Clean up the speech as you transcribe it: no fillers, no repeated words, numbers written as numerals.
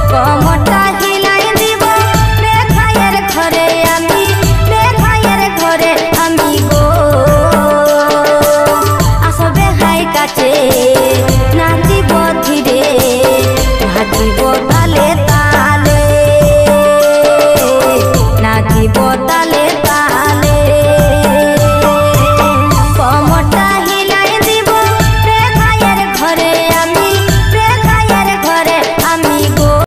কমরটা হিলাই দিব বেখায়ের ঘরে আমি, বেখায়ের ঘরে আমি গো। আসবে হাই কাছে নাচিব ধীরে, নাচিব তালে